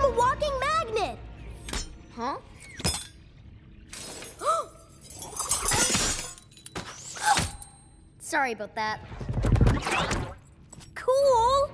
I'm a walking magnet! Huh? Sorry about that. Cool!